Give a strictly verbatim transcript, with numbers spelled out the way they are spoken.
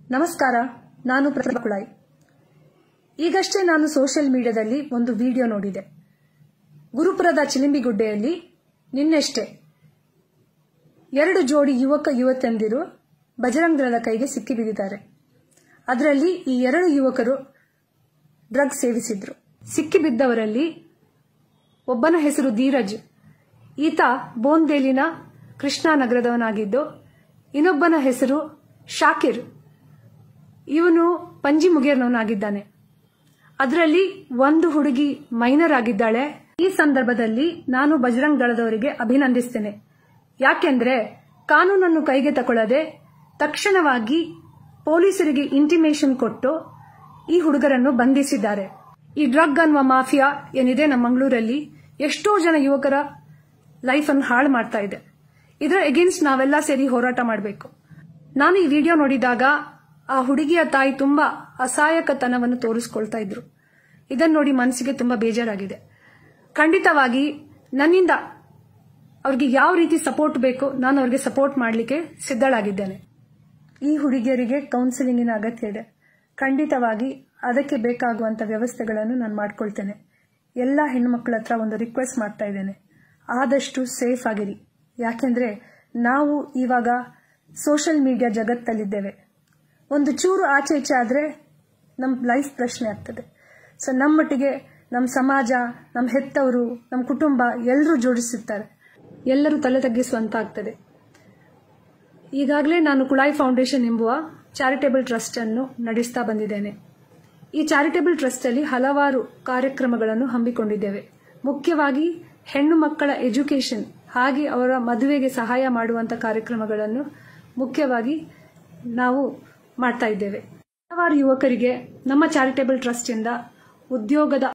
ನಮಸ್ಕಾರ, ನಾನು ಪ್ರತಿಭಾ ಕುಳಾಯಿ. ಈಗಷ್ಟೇ ನಾನು ಸೋಷಿಯಲ್ ಮೀಡಿಯಾದಲ್ಲಿ ಒಂದು ವಿಡಿಯೋ ನೋಡಿದೆ. ಗುರುಪುರದ ಚಿಲಿಂಬಿಗುಡ್ಡೆಯಲ್ಲಿ ನಿನ್ನೆಷ್ಟೇ ಎರಡು ಜೋಡಿ ಯುವಕ ಯುವತಿಯಂದಿರು ಬಜರಂಗ ದಳದ ಕೈಗೆ ಸಿಕ್ಕಿಬಿದ್ದಿದ್ದಾರೆ. ಅದರಲ್ಲಿ ಈ ಎರಡು ಯುವಕರು ಡ್ರಗ್ಸ್ ಸೇವಿಸಿದ್ರು. ಸಿಕ್ಕಿಬಿದ್ದವರಲ್ಲಿ ಒಬ್ಬನ ಹೆಸರು ಧೀರಜ್. ಈತ ಬೋನ್ದೇಲಿನ ಕೃಷ್ಣಾನಗರದವನಾಗಿದ್ದು, ಇನ್ನೊಬ್ಬನ ಹೆಸರು ಶಾಕಿರ್. ಇವನು ಪಂಜಿ ಮುಗೇರ್ನವನಾಗಿದ್ದಾನೆ. ಅದರಲ್ಲಿ ಒಂದು ಹುಡುಗಿ ಮೈನರ್ ಆಗಿದ್ದಾಳೆ. ಈ ಸಂದರ್ಭದಲ್ಲಿ ನಾನು ಬಜರಂಗ ದಳದವರಿಗೆ ಅಭಿನಂದಿಸ್ತೇನೆ. ಯಾಕೆಂದ್ರೆ ಕಾನೂನನ್ನು ಕೈಗೆ ತಗೊಳ್ಳದೆ ತಕ್ಷಣವಾಗಿ ಪೊಲೀಸರಿಗೆ ಇಂಟಿಮೇಷನ್ ಕೊಟ್ಟು ಈ ಹುಡುಗರನ್ನು ಬಂಧಿಸಿದ್ದಾರೆ. ಈ ಡ್ರಗ್ ಅನ್ನುವ ಮಾಫಿಯಾ ಏನಿದೆ ನಮ್ಮ ಮಂಗಳೂರಲ್ಲಿ ಎಷ್ಟೋ ಜನ ಯುವಕರ ಲೈಫ್ ಅನ್ನು ಹಾಳು ಮಾಡ್ತಾ ಇದೆ. ಇದರ ಎಗೇನ್ಸ್ಟ್ ನಾವೆಲ್ಲ ಸೇರಿ ಹೋರಾಟ ಮಾಡಬೇಕು. ನಾನು ಈ ವಿಡಿಯೋ ನೋಡಿದಾಗ ಆ ಹುಡುಗಿಯ ತಾಯಿ ತುಂಬಾ ಅಸಹಾಯಕತನವನ್ನು ತೋರಿಸಿಕೊಳ್ತಾ ಇದ್ರು. ಇದನ್ನು ನೋಡಿ ಮನಸ್ಸಿಗೆ ತುಂಬಾ ಬೇಜಾರಾಗಿದೆ. ಖಂಡಿತವಾಗಿ ನನ್ನಿಂದ ಅವ್ರಿಗೆ ಯಾವ ರೀತಿ ಸಪೋರ್ಟ್ ಬೇಕು ನಾನು ಅವ್ರಿಗೆ ಸಪೋರ್ಟ್ ಮಾಡಲಿಕ್ಕೆ ಸಿದ್ಧಳಾಗಿದ್ದೇನೆ. ಈ ಹುಡುಗಿಯರಿಗೆ ಕೌನ್ಸಿಲಿಂಗಿನ ಅಗತ್ಯ ಇದೆ. ಖಂಡಿತವಾಗಿ ಅದಕ್ಕೆ ಬೇಕಾಗುವಂತ ವ್ಯವಸ್ಥೆಗಳನ್ನು ನಾನು ಮಾಡ್ಕೊಳ್ತೇನೆ. ಎಲ್ಲ ಹೆಣ್ಣುಮಕ್ಕಳ ಹತ್ರ ಒಂದು ರಿಕ್ವೆಸ್ಟ್ ಮಾಡ್ತಾ ಇದ್ದೇನೆ, ಆದಷ್ಟು ಸೇಫ್ ಆಗಿರಿ. ಯಾಕೆಂದ್ರೆ ನಾವು ಇವಾಗ ಸೋಷಿಯಲ್ ಮೀಡಿಯಾ ಜಗತ್ತಲ್ಲಿದ್ದೇವೆ. ಒಂದು ಚೂರು ಆಚೆ ಈಚೆ ಆದ್ರೆ ನಮ್ಮ ಲೈಫ್ ಪ್ರಶ್ನೆ ಆಗ್ತದೆ. ಸೊ ನಮ್ಮೊಟ್ಟಿಗೆ ನಮ್ಮ ಸಮಾಜ, ನಮ್ಮ ಹೆತ್ತವರು, ನಮ್ಮ ಕುಟುಂಬ ಎಲ್ಲರೂ ಜೋಡಿಸುತ್ತಾರೆ. ಎಲ್ಲರೂ ತಲೆ ತಗ್ಗಿಸುವಂತ ಆಗ್ತದೆ. ಈಗಾಗಲೇ ನಾನು ಕುಳಾಯಿ ಫೌಂಡೇಶನ್ ಎಂಬುವ ಚಾರಿಟೇಬಲ್ ಟ್ರಸ್ಟ್ ಅನ್ನು ನಡೆಸ್ತಾ ಬಂದಿದ್ದೇನೆ. ಈ ಚಾರಿಟೇಬಲ್ ಟ್ರಸ್ಟ್ ಅಲ್ಲಿ ಹಲವಾರು ಕಾರ್ಯಕ್ರಮಗಳನ್ನು ಹಮ್ಮಿಕೊಂಡಿದ್ದೇವೆ. ಮುಖ್ಯವಾಗಿ ಹೆಣ್ಣು ಮಕ್ಕಳ ಎಜುಕೇಶನ್ ಹಾಗೆ ಅವರ ಮದುವೆಗೆ ಸಹಾಯ ಮಾಡುವಂತ ಕಾರ್ಯಕ್ರಮಗಳನ್ನು ಮುಖ್ಯವಾಗಿ ನಾವು ಮಾಡ್ತಾ ಇದ್ದೇವೆ. ಹಲವಾರು ಯುವಕರಿಗೆ ನಮ್ಮ ಚಾರಿಟೇಬಲ್ ಟ್ರಸ್ಟ್ ಇಂದ ಉದ್ಯೋಗದ